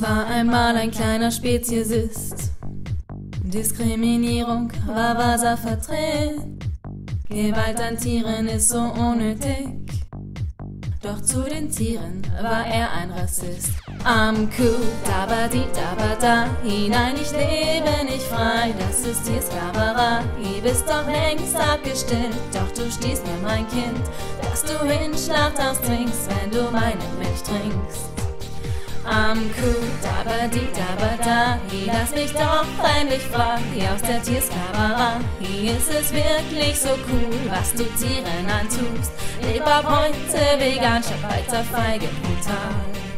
war einmal ein kleiner Speziesist. Diskriminierung war wasserverdreht. Gewalt an Tieren ist so unnötig. Doch zu den Tieren war er ein Rassist. Am Kuh, dabadi, dabada, hinein, ich lebe nicht frei, das ist Tiersklaverei. Bist doch längst abgestillt, doch du stießt mir mein Kind, dass du in Schlachthaus trinkst, wenn du meine Milch trinkst. Am Kuh, dabadi, dabada, lass mich doch endlich frei aus der Tiersklaverei. Ist es wirklich so cool, was du Tieren antust? Leb ab heute vegan, statt weiter feige brutal.